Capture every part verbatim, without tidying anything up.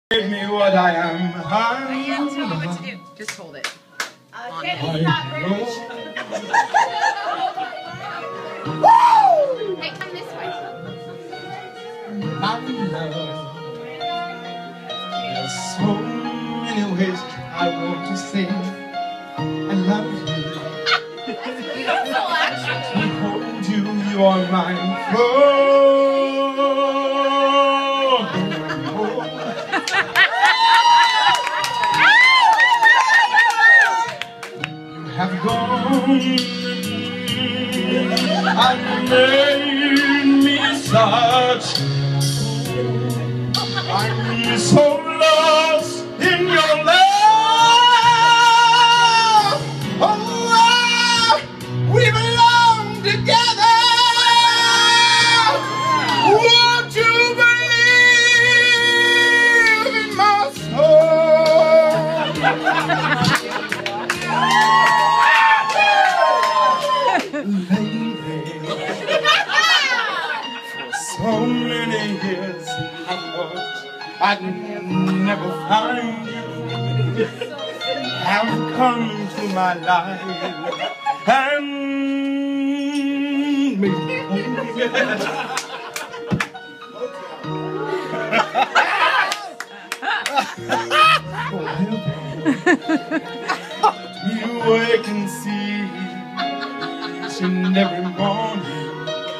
Give me what I am. Tell me what to do. Just hold it. Uh, Kenny's not British. Woo! Hey, come this way. My love. There's so many ways I want to say I love you. Beautiful, actually. To hold you, you are mine. Oh. Have gone and made me such. I'm so lost in your love. Oh, we belong together. Won't you believe in my soul? Lady, for so many years I thought I'd never find you. Have come to my life and made me you wake and see and every morning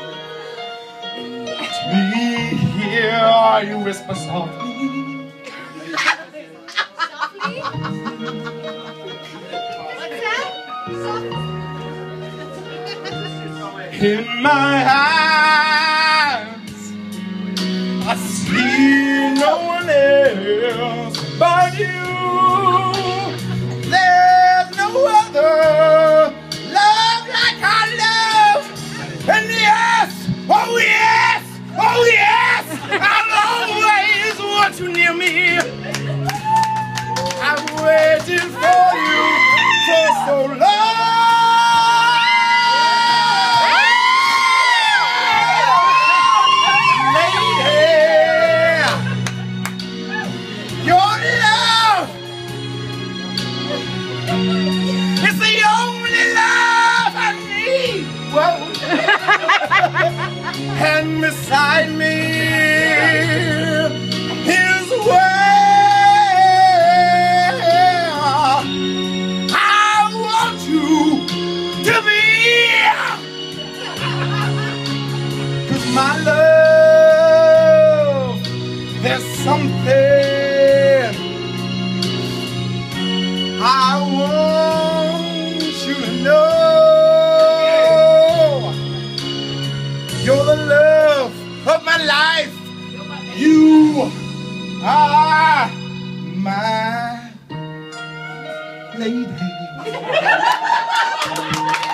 to me here you whisper softly. Softly? What's that? Softly? In my eyes I see no one else but you. There's no other and yes, oh yes, oh yes, I'll always want you near me. I've waited for you for so long. Lady, your love is the only love I need. Whoa. And beside me is where I want you to be. 'Cause my love, there's something I want you to know. You're the love of my life. You are my lady.